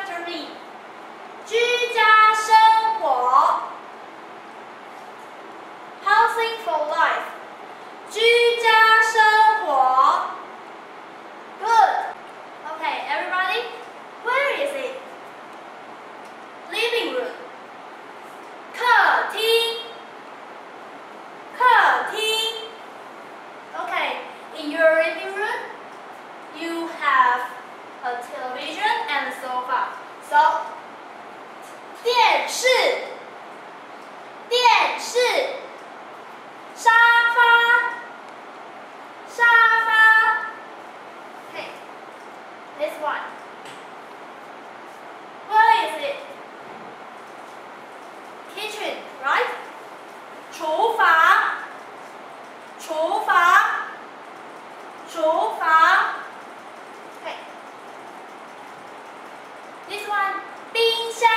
after me. 居家生活 ，housing for life. 居家生活 ，good. Okay, everybody, where is it? Living room. 客厅，客厅。Okay, in your living room, you have a television and a sofa. So, 电视，电视，沙发，沙发。Okay, this one. Where is it? Kitchen, right? 厨房，厨房，厨房。Okay. This one, 冰箱，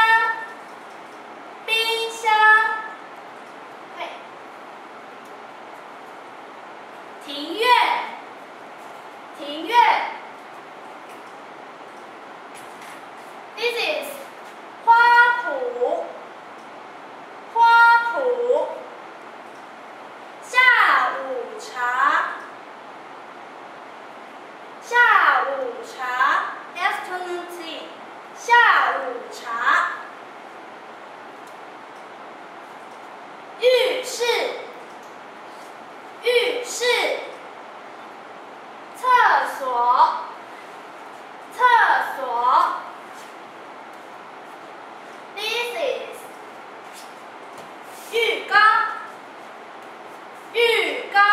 冰箱。Okay. 庭院，庭院。This is 花圃，花圃。下午茶，下午茶 ，afternoon tea， 下午茶。浴室，浴室。厕所，厕所。This is 浴缸，浴缸。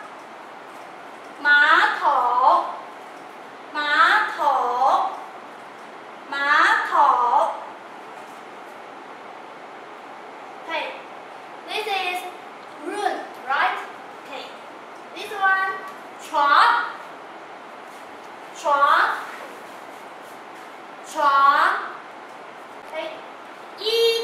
马桶，马桶，马桶。Okay, this is room, right? Okay, this one 床，床，床。Okay, 衣